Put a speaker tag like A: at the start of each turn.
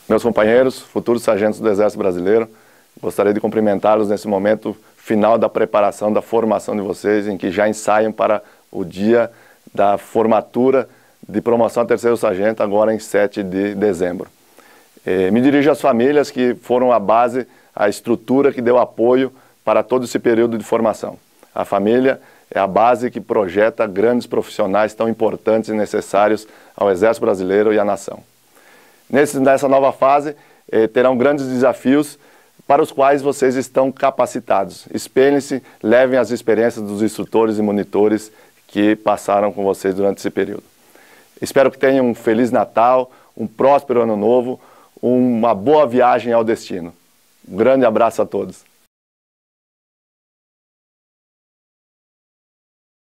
A: Meus companheiros, futuros sargentos do Exército Brasileiro, gostaria de cumprimentá-los nesse momento final da preparação, da formação de vocês, em que já ensaiam para o dia da formatura de promoção a terceiro sargento, agora em 7 de dezembro. Me dirijo às famílias que foram a base, a estrutura que deu apoio para todo esse período de formação. A família é a base que projeta grandes profissionais tão importantes e necessários ao Exército Brasileiro e à nação. Nessa nova fase, terão grandes desafios para os quais vocês estão capacitados. Espelhem-se, levem as experiências dos instrutores e monitores que passaram com vocês durante esse período. Espero que tenham um Feliz Natal, um próspero Ano Novo, uma boa viagem ao destino. Um grande abraço a todos.